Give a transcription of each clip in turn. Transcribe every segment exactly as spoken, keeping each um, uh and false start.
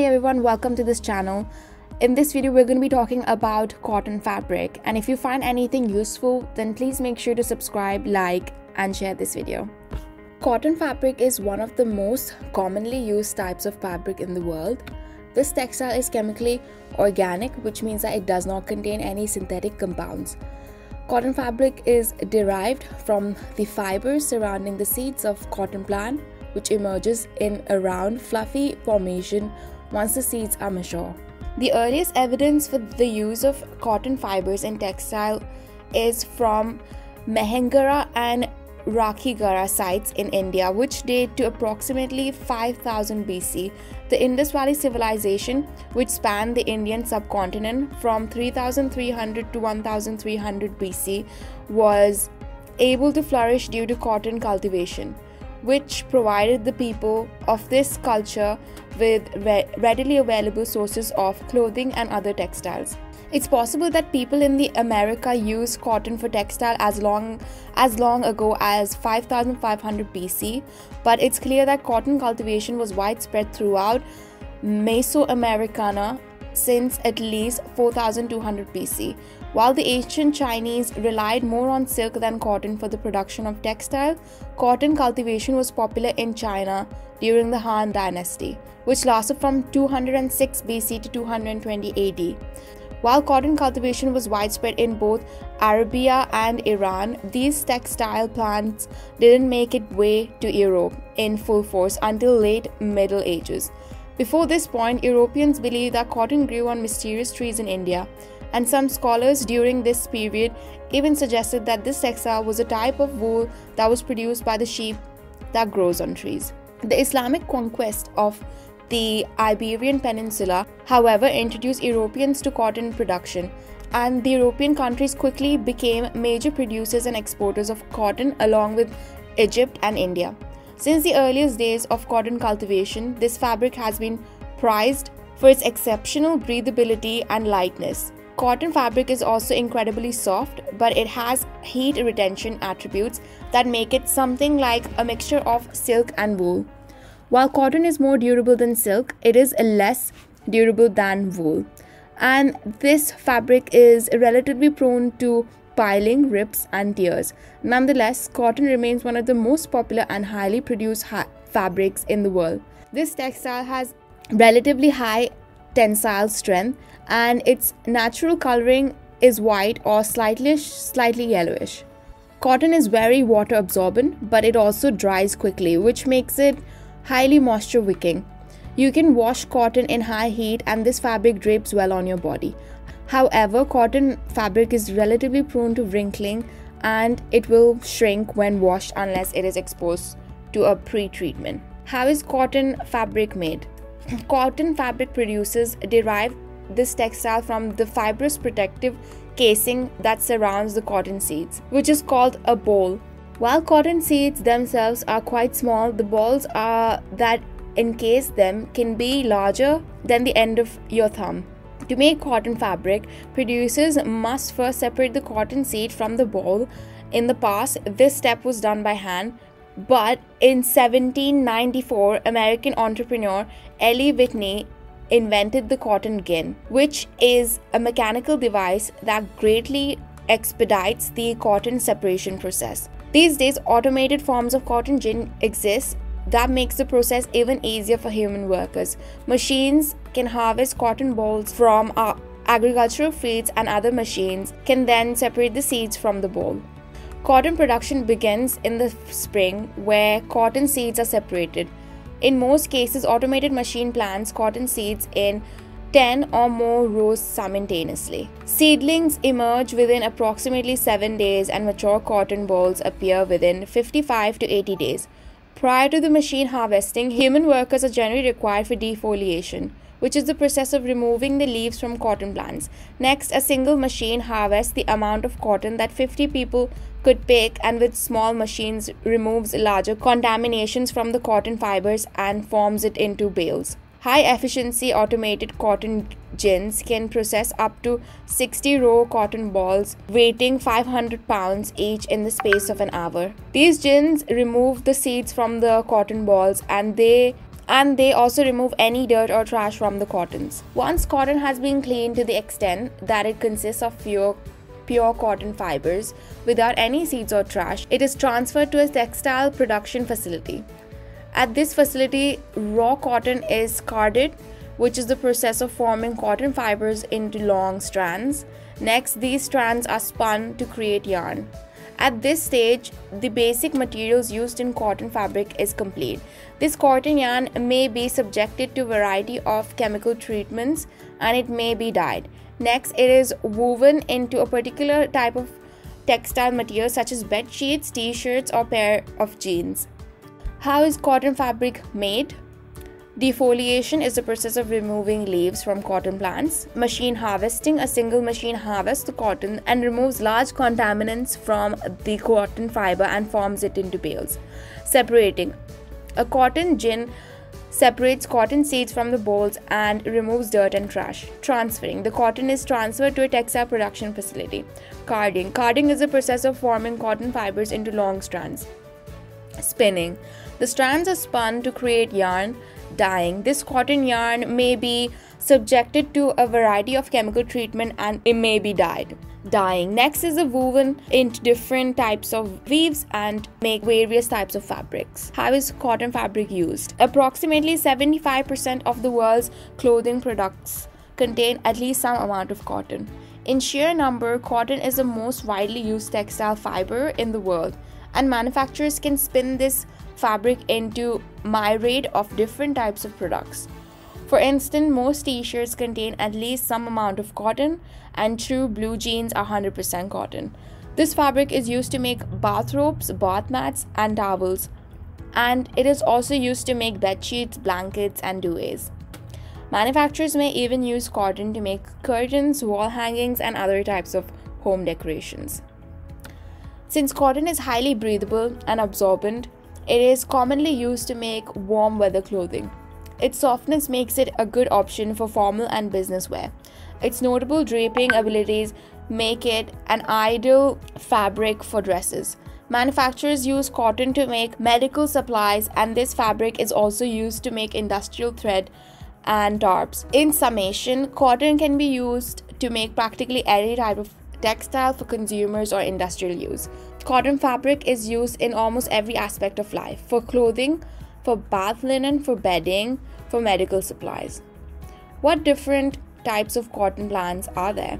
Hi everyone, welcome to this channel. In this video we're going to be talking about cotton fabric, and if you find anything useful then please make sure to subscribe, like and share this video. Cotton fabric is one of the most commonly used types of fabric in the world. This textile is chemically organic, which means that it does not contain any synthetic compounds. Cotton fabric is derived from the fibers surrounding the seeds of cotton plant, which emerges in a round, fluffy formation once the seeds are mature. The earliest evidence for the use of cotton fibers in textile is from Mehenggara and Rakhigara sites in India, which date to approximately five thousand B C. The Indus Valley Civilization, which spanned the Indian subcontinent from three thousand three hundred to one thousand three hundred B C, was able to flourish due to cotton cultivation, which provided the people of this culture with re- readily available sources of clothing and other textiles. It's possible that people in the America used cotton for textile as long as long ago as five thousand five hundred B C, but it's clear that cotton cultivation was widespread throughout Mesoamericana since at least four thousand two hundred B C. While the ancient Chinese relied more on silk than cotton for the production of textile, cotton cultivation was popular in China during the Han Dynasty, which lasted from two hundred six B C to two hundred twenty A D. While cotton cultivation was widespread in both Arabia and Iran, these textile plants didn't make its way to Europe in full force until late Middle Ages. Before this point, Europeans believed that cotton grew on mysterious trees in India, and some scholars during this period even suggested that this textile was a type of wool that was produced by the sheep that grows on trees. The Islamic conquest of the Iberian Peninsula, however, introduced Europeans to cotton production, and the European countries quickly became major producers and exporters of cotton along with Egypt and India. Since the earliest days of cotton cultivation, this fabric has been prized for its exceptional breathability and lightness. Cotton fabric is also incredibly soft, but it has heat retention attributes that make it something like a mixture of silk and wool. While cotton is more durable than silk, it is less durable than wool, and this fabric is relatively prone to piling, rips and tears. Nonetheless, cotton remains one of the most popular and highly produced ha- fabrics in the world. This textile has relatively high tensile strength, and its natural coloring is white or slightly slightly yellowish. Cotton is very water absorbent, but it also dries quickly, which makes it highly moisture wicking. You can wash cotton in high heat and this fabric drapes well on your body. However, cotton fabric is relatively prone to wrinkling, and it will shrink when washed unless it is exposed to a pre-treatment. How is cotton fabric made? Cotton fabric producers derive this textile from the fibrous protective casing that surrounds the cotton seeds, which is called a bole. While cotton seeds themselves are quite small, the balls are that encase them can be larger than the end of your thumb. To make cotton fabric, producers must first separate the cotton seed from the ball. In the past, this step was done by hand, but in seventeen ninety-four, American entrepreneur Eli Whitney invented the cotton gin, which is a mechanical device that greatly expedites the cotton separation process. These days, automated forms of cotton gin exist that makes the process even easier for human workers. Machines can harvest cotton balls from uh, agricultural fields, and other machines can then separate the seeds from the ball. Cotton production begins in the spring, where cotton seeds are separated. In most cases, automated machine plants cotton seeds in ten or more rows simultaneously. Seedlings emerge within approximately seven days and mature cotton balls appear within fifty-five to eighty days. Prior to the machine harvesting, human workers are generally required for defoliation, which is the process of removing the leaves from cotton plants. Next, a single machine harvests the amount of cotton that fifty people could pick, and with small machines removes larger contaminations from the cotton fibers and forms it into bales. High-efficiency automated cotton gins can process up to sixty raw cotton balls weighing five hundred pounds each in the space of an hour. These gins remove the seeds from the cotton balls, and they and they also remove any dirt or trash from the cottons. Once cotton has been cleaned to the extent that it consists of pure, pure cotton fibers without any seeds or trash, it is transferred to a textile production facility. At this facility, raw cotton is carded, which is the process of forming cotton fibers into long strands. Next, these strands are spun to create yarn. At this stage, the basic materials used in cotton fabric is complete. This cotton yarn may be subjected to a variety of chemical treatments and it may be dyed. Next, it is woven into a particular type of textile material such as bed sheets, t-shirts, or pair of jeans. How is cotton fabric made? Defoliation is the process of removing leaves from cotton plants. Machine harvesting: a single machine harvests the cotton and removes large contaminants from the cotton fiber and forms it into bales. Separating: a cotton gin separates cotton seeds from the bolls and removes dirt and trash. Transferring: the cotton is transferred to a textile production facility. Carding: carding is the process of forming cotton fibers into long strands. Spinning: the strands are spun to create yarn. Dyeing: this cotton yarn may be subjected to a variety of chemical treatment and it may be dyed. Dyeing: next is the woven into different types of weaves and make various types of fabrics. How is cotton fabric used? Approximately seventy-five percent of the world's clothing products contain at least some amount of cotton. In sheer number, cotton is the most widely used textile fiber in the world, and manufacturers can spin this fabric into myriad of different types of products. For instance, most t-shirts contain at least some amount of cotton, and true blue jeans are one hundred percent cotton. This fabric is used to make bathrobes, bath mats, and towels, and it is also used to make bed sheets, blankets, and duvets. Manufacturers may even use cotton to make curtains, wall hangings, and other types of home decorations. Since cotton is highly breathable and absorbent, it is commonly used to make warm weather clothing. Its softness makes it a good option for formal and business wear. Its notable draping abilities make it an ideal fabric for dresses. Manufacturers use cotton to make medical supplies, and this fabric is also used to make industrial thread and tarps. In summation, cotton can be used to make practically any type of textile for consumers or industrial use. Cotton fabric is used in almost every aspect of life: for clothing, for bath linen, for bedding, for medical supplies. What different types of cotton plants are there?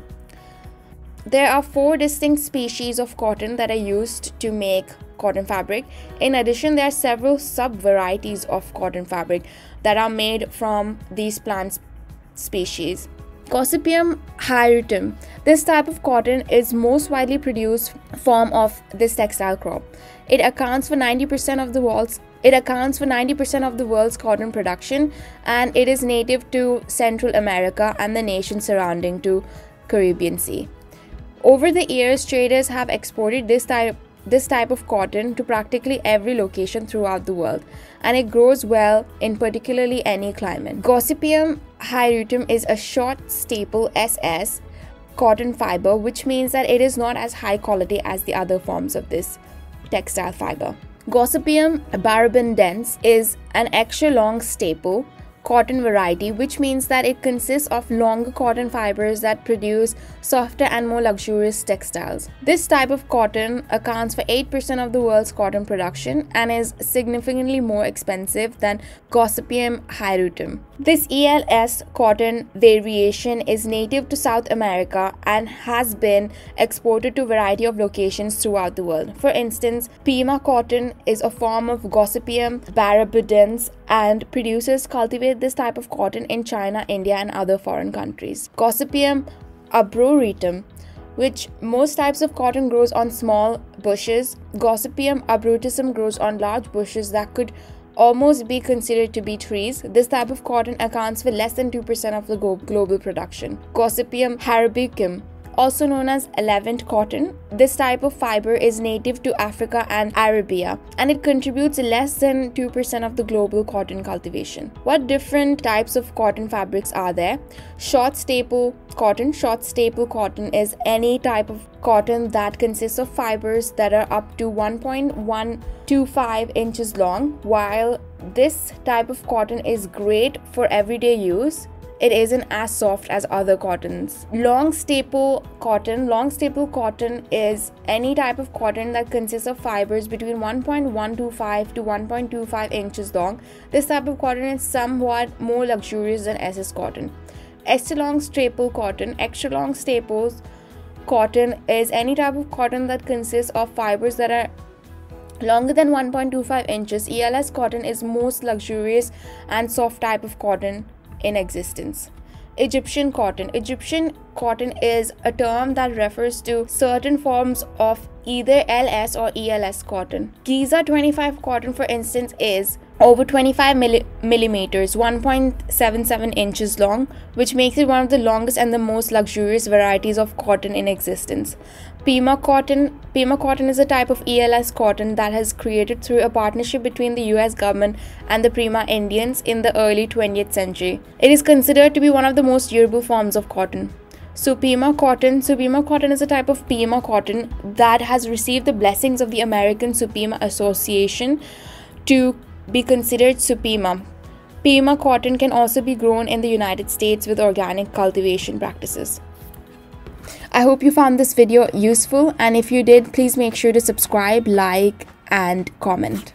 There are four distinct species of cotton that are used to make cotton fabric. In addition, there are several sub-varieties of cotton fabric that are made from these plant species. Gossypium hieratum. This type of cotton is most widely produced form of this textile crop. It accounts for ninety percent of the world's it accounts for ninety percent of the world's cotton production, and it is native to Central America and the nations surrounding to Caribbean Sea. Over the years, traders have exported this type this type of cotton to practically every location throughout the world, and it grows well in particularly any climate. Gossypium hieratum is a short staple S S cotton fiber, which means that it is not as high quality as the other forms of this textile fiber. Gossypium barabindens is an extra long staple cotton variety, which means that it consists of longer cotton fibers that produce softer and more luxurious textiles. This type of cotton accounts for eight percent of the world's cotton production and is significantly more expensive than Gossypium hieratum. This E L S cotton variation is native to South America and has been exported to a variety of locations throughout the world. For instance, Pima cotton is a form of Gossypium barabindens, and producers cultivate this type of cotton in China, India, and other foreign countries. Gossypium arboretum, which most types of cotton grows on small bushes. Gossypium arboretum grows on large bushes that could almost be considered to be trees. This type of cotton accounts for less than two percent of the global production. Gossypium arabiacum also known as Levant cotton. This type of fiber is native to Africa and Arabia, and it contributes less than two percent of the global cotton cultivation. What different types of cotton fabrics are there? Short staple cotton. Short staple cotton is any type of cotton that consists of fibers that are up to one point one two five inches long. While this type of cotton is great for everyday use, it isn't as soft as other cottons. Long staple cotton. Long staple cotton is any type of cotton that consists of fibers between one point one two five to one point two five inches long. This type of cotton is somewhat more luxurious than S S cotton. Extra long staple cotton. Extra long staples cotton is any type of cotton that consists of fibers that are longer than one point two five inches. E L S cotton is most luxurious and soft type of cotton in existence. Egyptian cotton. Egyptian cotton is a term that refers to certain forms of either L S or E L S cotton. Giza twenty-five cotton, for instance, is over twenty-five millimeters, one point seven seven inches long, which makes it one of the longest and the most luxurious varieties of cotton in existence. Pima cotton. Pima cotton is a type of E L S cotton that has created through a partnership between the U S government and the Pima Indians in the early twentieth century. It is considered to be one of the most durable forms of cotton. Supima cotton. Supima cotton is a type of Pima cotton that has received the blessings of the American Supima Association to be considered Supima. Pima cotton can also be grown in the United States with organic cultivation practices. I hope you found this video useful, and if you did, please make sure to subscribe, like, and comment.